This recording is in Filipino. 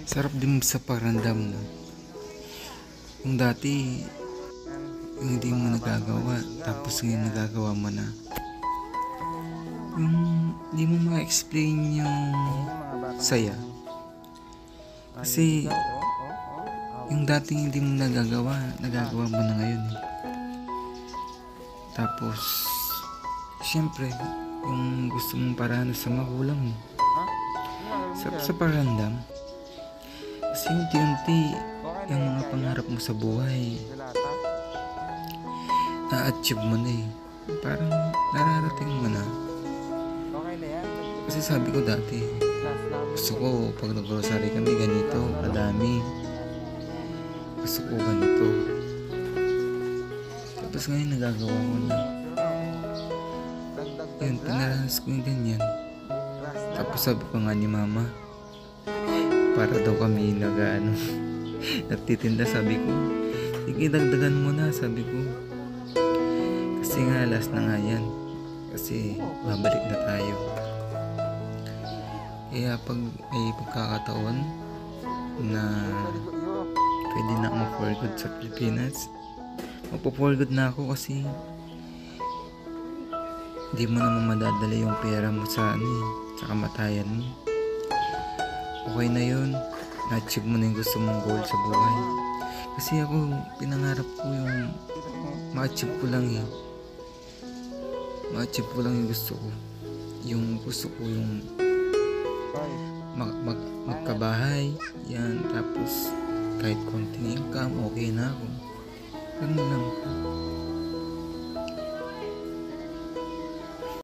Sarap din sa pakiramdam no. Yung dati, yung hindi mo nagagawa, tapos ngayon nagagawa mo na. Yung hindi mo ma-explain yung saya. Kasi yung dating hindi mo nagagawa mo na ngayon. Tapos, syempre, yung gusto mong paraan sa magulang mo. Sa pakiramdam. Kasi unti-unti, yung mga pangarap mo sa buhay, na-achieve mo na eh. Parang nararating mo na. Kasi sabi ko dati, gusto ko pag nag-grocery kami ganito, kadami. Gusto ko ganito. Tapos ngayon nagagawa ko na. Yun, pinaranas ko yung ganyan. Tapos sabi ko nga ni mama, para daw kami nagtitinda, sabi ko, sige dagdagan mo na, sabi ko. Kasi nga last na nga yan. Kasi babalik na tayo. Kaya pag may pagkakataon na pwede na akong for good sa Pilipinas, magpo-for good na ako kasi hindi mo naman madadala yung pera mo sa sa kamatayan mo. Okay na yun. Na-achieve mo na yung gusto mong goal sa buhay. Kasi ako, pinangarap ko yung ma-achieve ko lang eh. Ma-achieve ko lang yung gusto ko. Yung gusto ko yung magkabahay. Yan. Tapos kahit konting income, okay na ako. Ganun lang.